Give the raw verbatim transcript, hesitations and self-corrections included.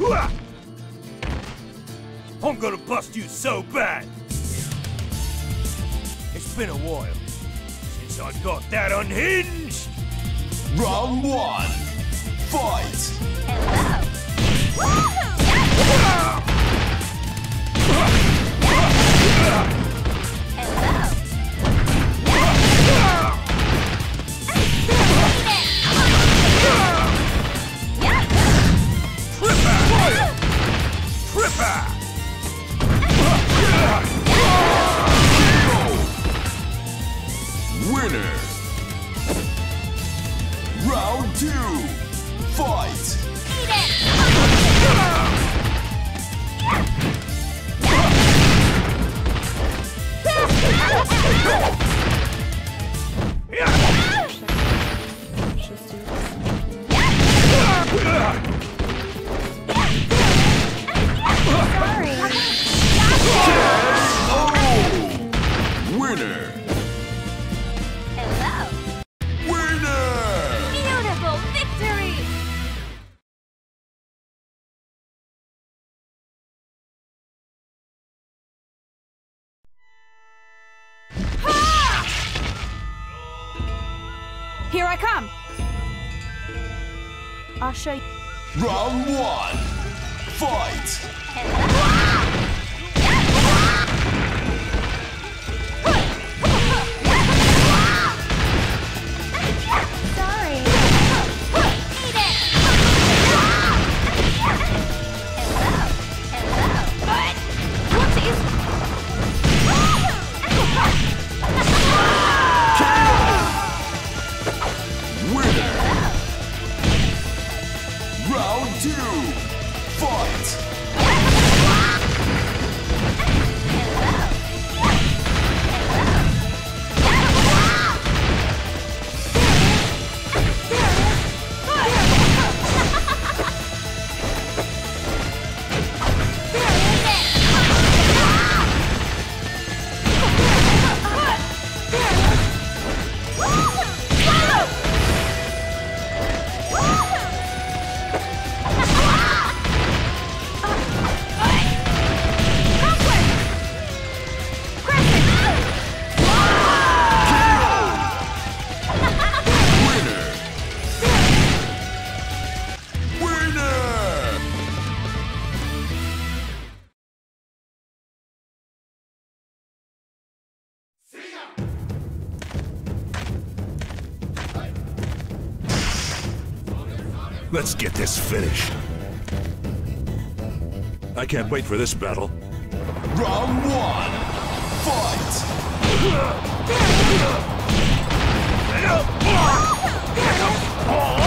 I'm gonna bust you so bad! It's been a while since I got that unhinged! Round one, fight! Winner! Round two, fight! Winner! Hello! Winner! Beautiful victory! Here I come! I'll show you. Round one, fight! Sorry. Eat it! Hello! Hello! Whoopsies! Winner! Round two, fight! Let's get this finished. I can't wait for this battle. Round one, fight!